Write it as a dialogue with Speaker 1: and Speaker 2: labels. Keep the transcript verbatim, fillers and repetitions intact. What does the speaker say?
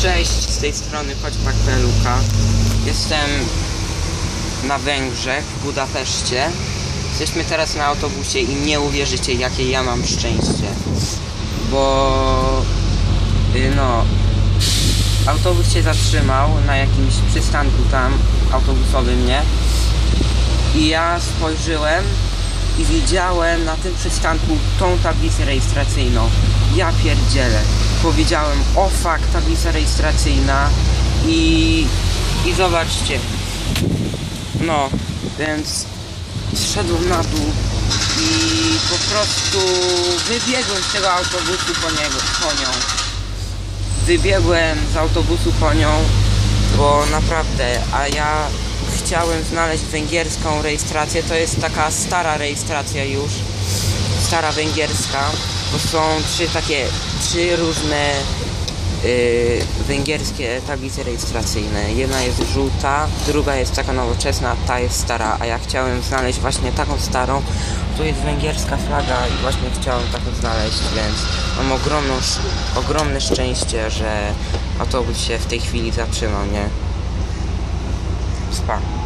Speaker 1: Cześć, z tej strony choćpak kropka p l k. Jestem na Węgrzech, w Budapeszcie. Jesteśmy teraz na autobusie i nie uwierzycie, jakie ja mam szczęście. Bo... no... autobus się zatrzymał na jakimś przystanku tam, autobusowym, nie? I ja spojrzyłem i widziałem na tym przystanku tą tablicę rejestracyjną. Ja pierdzielę. Powiedziałem, o fuck, tablica rejestracyjna i... i zobaczcie. No, więc zszedłem na dół i po prostu wybiegłem z tego autobusu po niego, po nią. Wybiegłem z autobusu po nią, bo naprawdę, a ja chciałem znaleźć węgierską rejestrację. To jest taka stara rejestracja już, stara węgierska, bo są trzy takie, trzy różne yy, węgierskie tablice rejestracyjne. Jedna jest żółta, druga jest taka nowoczesna, ta jest stara, a ja chciałem znaleźć właśnie taką starą. Tu jest węgierska flaga i właśnie chciałem taką znaleźć, więc mam ogromną, ogromne szczęście, że autobus się w tej chwili zatrzymał, nie? Spa.